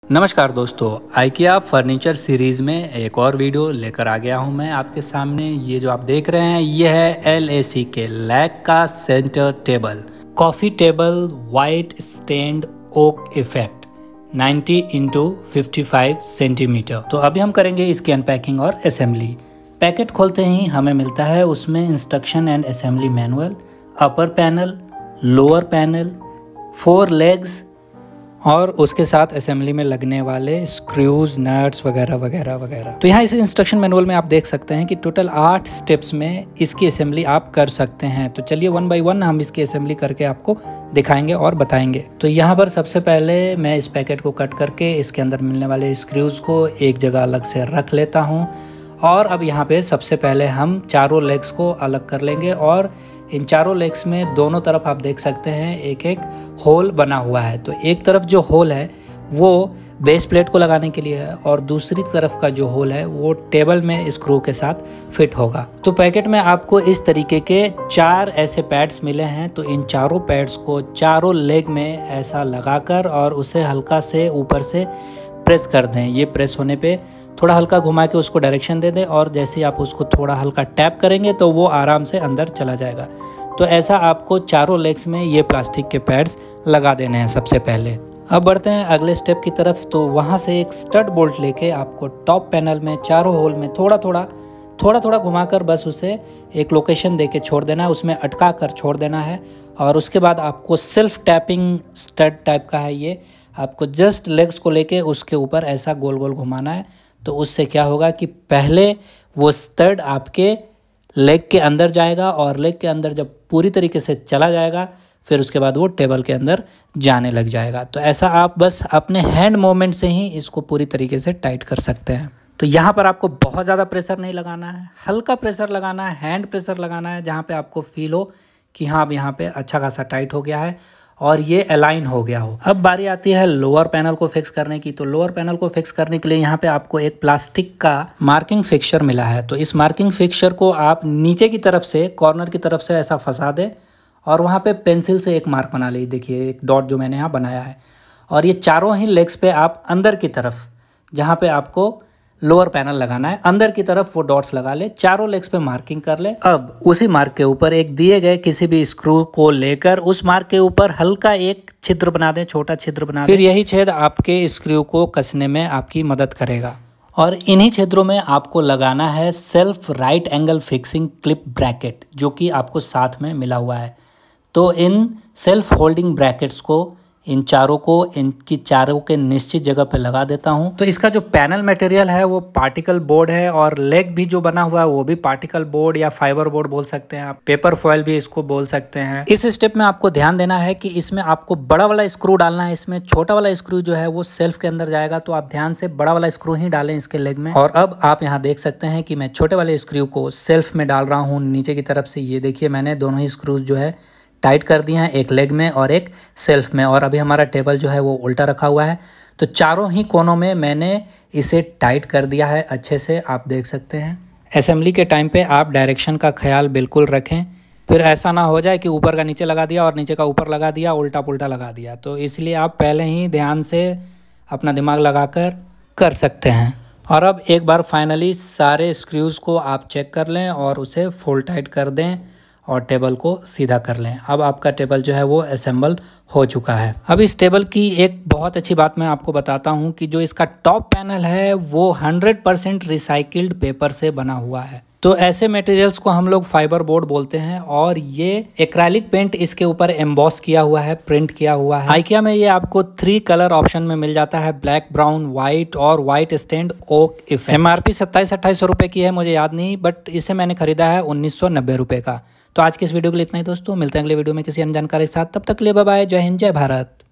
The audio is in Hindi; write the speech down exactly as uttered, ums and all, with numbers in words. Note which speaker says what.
Speaker 1: नमस्कार दोस्तों, आइकिया फर्नीचर सीरीज़ में एक और वीडियो लेकर आ गया हूं मैं आपके सामने। ये जो आप देख रहे हैं ये है एल ए सी के लैक का centre table, coffee table white stand oak effect नब्बे इंटू फिफ्टी फाइव सेंटीमीटर। तो अभी हम करेंगे इसकी अनपैकिंग और असेंबली। पैकेट खोलते ही हमें मिलता है उसमें instruction and assembly manual, upper panel, lower panel, four legs और उसके साथ असेंबली में लगने वाले स्क्रूज, नट्स वगैरह वगैरह वगैरह। तो यहाँ इस इंस्ट्रक्शन मैनुअल में आप देख सकते हैं कि टोटल आठ स्टेप्स में इसकी असेंबली आप कर सकते हैं। तो चलिए वन बाय वन हम इसकी असेंबली करके आपको दिखाएंगे और बताएंगे। तो यहाँ पर सबसे पहले मैं इस पैकेट को कट करके इसके अंदर मिलने वाले स्क्रूज को एक जगह अलग से रख लेता हूँ। और अब यहाँ पे सबसे पहले हम चारों लेग्स को अलग कर लेंगे और इन चारों लेग्स में दोनों तरफ आप देख सकते हैं एक एक होल बना हुआ है। तो एक तरफ जो होल है वो बेस प्लेट को लगाने के लिए है और दूसरी तरफ का जो होल है वो टेबल में स्क्रू के साथ फिट होगा। तो पैकेट में आपको इस तरीके के चार ऐसे पैड्स मिले हैं। तो इन चारों पैड्स को चारों लेग में ऐसा लगाकर और उसे हल्का से ऊपर से प्रेस कर दें। ये प्रेस होने पे थोड़ा हल्का घुमा के उसको डायरेक्शन दे दें और जैसे आप उसको थोड़ा हल्का टैप करेंगे तो वो आराम से अंदर चला जाएगा। तो ऐसा आपको चारों लेग्स में ये प्लास्टिक के पैड्स लगा देने हैं सबसे पहले। अब बढ़ते हैं अगले स्टेप की तरफ। तो वहाँ से एक स्टड बोल्ट लेके आपको टॉप पैनल में चारों होल में थोड़ा थोड़ा थोड़ा थोड़ा घुमाकर बस उसे एक लोकेशन दे के छोड़ देना है, उसमें अटका कर छोड़ देना है। और उसके बाद आपको सेल्फ टैपिंग स्टड टाइप का है ये, आपको जस्ट लेग्स को लेके उसके ऊपर ऐसा गोल गोल घुमाना है। तो उससे क्या होगा कि पहले वो स्टड आपके लेग के अंदर जाएगा और लेग के अंदर जब पूरी तरीके से चला जाएगा फिर उसके बाद वो टेबल के अंदर जाने लग जाएगा। तो ऐसा आप बस अपने हैंड मूवमेंट से ही इसको पूरी तरीके से टाइट कर सकते हैं। तो यहाँ पर आपको बहुत ज़्यादा प्रेशर नहीं लगाना है, हल्का प्रेशर लगाना है, हैंड प्रेशर लगाना है जहाँ पे आपको फील हो कि हाँ अब यहाँ पे अच्छा खासा टाइट हो गया है और ये अलाइन हो गया हो। अब बारी आती है लोअर पैनल को फिक्स करने की। तो लोअर पैनल को फिक्स करने के लिए यहाँ पे आपको एक प्लास्टिक का मार्किंग फिक्सचर मिला है। तो इस मार्किंग फिक्सचर को आप नीचे की तरफ से कॉर्नर की तरफ से ऐसा फंसा दें और वहाँ पे पेंसिल से एक मार्क बना लीजिए। देखिए एक डॉट जो मैंने यहाँ बनाया है। और ये चारों ही लेग्स पे आप अंदर की तरफ जहाँ पे आपको लोअर पैनल लगाना है अंदर की तरफ वो डॉट्स लगा ले, चारों लेग्स पे मार्किंग कर ले। अब उसी मार्क के ऊपर एक दिए गए किसी भी स्क्रू को लेकर उस मार्क के ऊपर हल्का एक छिद्र बना दें, छोटा छिद्र बना दें। फिर यही छेद आपके स्क्रू को कसने में आपकी मदद करेगा। और इन्हीं छिद्रों में आपको लगाना है self right angle fixing clip bracket जो कि आपको साथ में मिला हुआ है। तो इन सेल्फ होल्डिंग ब्रैकेट्स को इन चारों को इनकी चारों के निश्चित जगह पे लगा देता हूं। तो इसका जो पैनल मटेरियल है वो पार्टिकल बोर्ड है और लेग भी जो बना हुआ है वो भी पार्टिकल बोर्ड या फाइबर बोर्ड बोल सकते हैं आप, पेपर फॉयल भी इसको बोल सकते हैं। इस स्टेप में आपको ध्यान देना है कि इसमें आपको बड़ा वाला स्क्रू डालना है, इसमें छोटा वाला स्क्रू जो है वो सेल्फ के अंदर जाएगा। तो आप ध्यान से बड़ा वाला स्क्रू ही डालें इसके लेग में। और अब आप यहाँ देख सकते हैं कि मैं छोटे वाले स्क्रू को सेल्फ में डाल रहा हूँ नीचे की तरफ से। ये देखिए मैंने दोनों ही स्क्रूज जो है टाइट कर दिए हैं, एक लेग में और एक सेल्फ में। और अभी हमारा टेबल जो है वो उल्टा रखा हुआ है। तो चारों ही कोनों में मैंने इसे टाइट कर दिया है अच्छे से, आप देख सकते हैं। असेंबली के टाइम पे आप डायरेक्शन का ख्याल बिल्कुल रखें, फिर ऐसा ना हो जाए कि ऊपर का नीचे लगा दिया और नीचे का ऊपर लगा दिया, उल्टा पुल्टा लगा दिया। तो इसलिए आप पहले ही ध्यान से अपना दिमाग लगाकर कर सकते हैं। और अब एक बार फाइनली सारे स्क्रूज़ को आप चेक कर लें और उसे फुल टाइट कर दें और टेबल को सीधा कर लें। अब आपका टेबल जो है वो असेंबल हो चुका है। अब इस टेबल की एक बहुत अच्छी बात मैं आपको बताता हूँ कि जो इसका टॉप पैनल है वो हंड्रेड परसेंट रिसाइकिल्ड पेपर से बना हुआ है। तो ऐसे मटेरियल्स को हम लोग फाइबर बोर्ड बोलते हैं और ये एक्रेलिक पेंट इसके ऊपर एम्बॉस किया हुआ है, प्रिंट किया हुआ है। आइकिया में ये आपको थ्री कलर ऑप्शन में मिल जाता है, ब्लैक, ब्राउन, व्हाइट और white stand oak effect. MRP सत्ताईस अट्ठाईस सौ रुपए की है, मुझे याद नहीं, बट इसे मैंने खरीदा है उन्नीस सौ नब्बे रुपए का। तो आज के इस वीडियो के लिए इतना ही दोस्तों, मिलते हैं अगले वीडियो में किसी अन्य जानकारी के साथ। तब तक के लिए बाय बाय, जय हिंद, जय भारत।